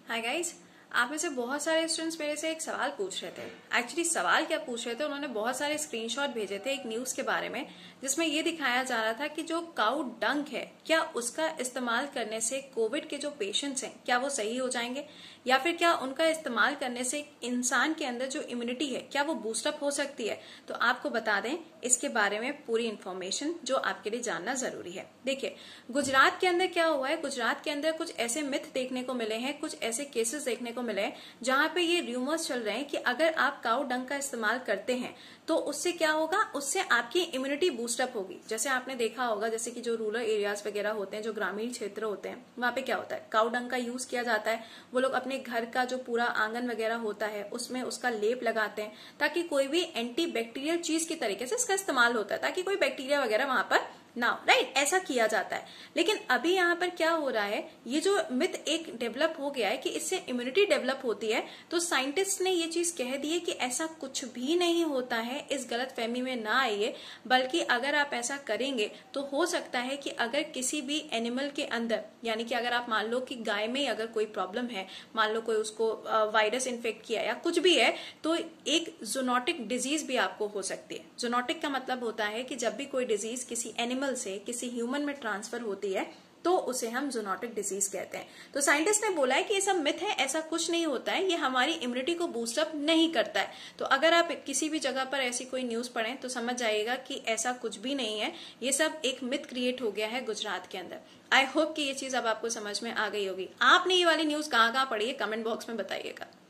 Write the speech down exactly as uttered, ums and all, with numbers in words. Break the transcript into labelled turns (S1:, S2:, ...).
S1: Hi guys, आप में से बहुत सारे स्टूडेंट्स मेरे से एक सवाल पूछ रहे थे। एक्चुअली सवाल क्या पूछ रहे थे, उन्होंने बहुत सारे स्क्रीनशॉट भेजे थे एक न्यूज के बारे में, जिसमें ये दिखाया जा रहा था कि जो काऊ डंक है, क्या उसका इस्तेमाल करने से कोविड के जो पेशेंट्स हैं क्या वो सही हो जाएंगे, या फिर क्या उनका इस्तेमाल करने से इंसान के अंदर जो इम्यूनिटी है क्या वो बूस्टअप हो सकती है। तो आपको बता दें इसके बारे में पूरी इन्फॉर्मेशन जो आपके लिए जानना जरूरी है। देखिए, गुजरात के अंदर क्या हुआ है, गुजरात के अंदर कुछ ऐसे मिथ देखने को मिले हैं, कुछ ऐसे केसेस देखने को मिले हैं जहां पे ये र्यूमर्स चल रहे हैं कि अगर आप काऊ डंक का इस्तेमाल करते हैं तो उससे क्या होगा, उससे आपकी इम्यूनिटी बूस्टअप होगी। जैसे आपने देखा होगा, जैसे कि जो रूरल एरियाज वगैरह होते हैं, जो ग्रामीण क्षेत्र होते हैं, वहां पे क्या होता है, काऊ डंक का यूज किया जाता है। वो लोग अपने घर का जो पूरा आंगन वगैरह होता है उसमें उसका लेप लगाते हैं, ताकि कोई भी एंटी बैक्टीरियल चीज की तरीके से इसका इस्तेमाल होता है, ताकि कोई बैक्टीरिया वगैरह वहां पर ना हो। राइट, ऐसा किया जाता है। लेकिन अभी यहाँ पर क्या हो रहा है, ये जो मिथ एक डेवलप हो गया है कि इससे इम्यूनिटी डेवलप होती है, तो साइंटिस्ट ने ये चीज कह दी है कि ऐसा कुछ भी नहीं होता है। इस गलत फहमी में ना आइए, बल्कि अगर आप ऐसा करेंगे तो हो सकता है कि अगर किसी भी एनिमल के अंदर, यानी कि अगर आप मान लो कि गाय में अगर कोई प्रॉब्लम है, मान लो कोई उसको वायरस इन्फेक्ट किया या कुछ भी है, तो एक जूनोटिक डिजीज भी आपको हो सकती है। जूनोटिक का मतलब होता है कि जब भी कोई डिजीज किसी एनिमल से किसी ह्यूमन में ट्रांसफर होती है तो उसे हम जूनोटिक डिजीज कहते हैं। तो साइंटिस्ट ने बोला है कि ये सब मिथ है, ऐसा कुछ नहीं होता है, ये हमारी इम्यूनिटी को बूस्टअप नहीं करता है। तो अगर आप किसी भी जगह पर ऐसी कोई न्यूज पढ़ें तो समझ जाइएगा कि ऐसा कुछ भी नहीं है, ये सब एक मिथ क्रिएट हो गया है गुजरात के अंदर। आई होप कि ये चीज अब आपको समझ में आ गई होगी। आपने ये वाली न्यूज कहाँ कहाँ पढ़ी है, कमेंट बॉक्स में बताइएगा।